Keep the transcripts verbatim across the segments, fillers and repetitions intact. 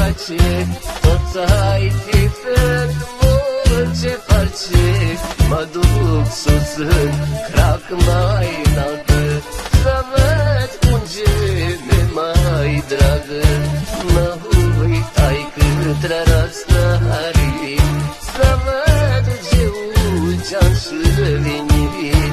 pace, toți ai diferit mult ce face. Mă duc sus în crac mai înaltă, să văd un gene mai dragă. Mă uitai către răstărit, să văd ce-ul ce-am săvenit.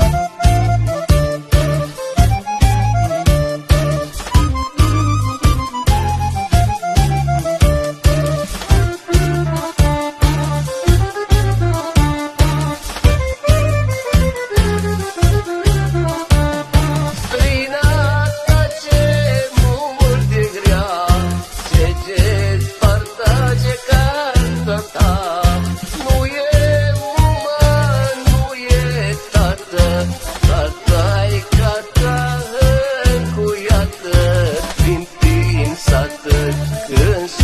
Nu e mumă, nu e tată, tata-i cata încuiată, prin prin sată, când